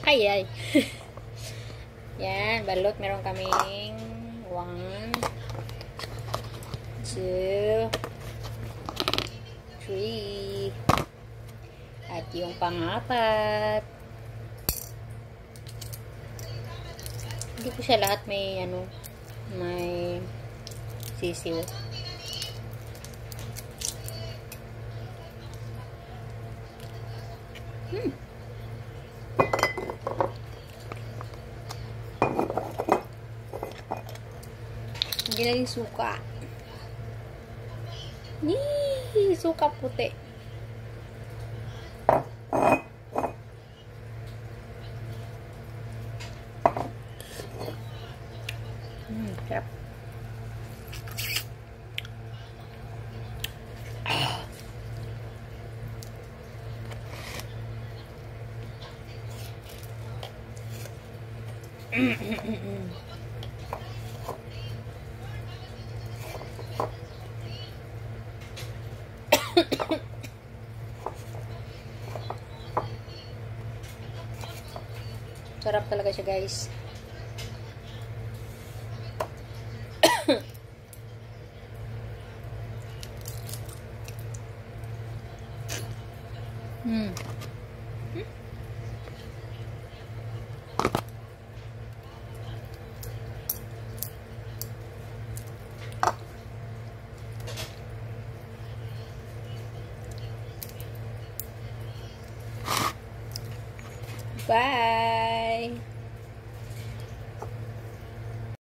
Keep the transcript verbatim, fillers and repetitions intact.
Ay, ay. Yan, balot. Meron kaming one, two, three. At yung pang-apat. Hindi ko siya lahat may, ano, may sisiw. Hmm. Hindi na yung suka. Yee! Suka puti. Hmm, sarap. Sarap talaga siya, guys. Hmm. Hmm? Bye!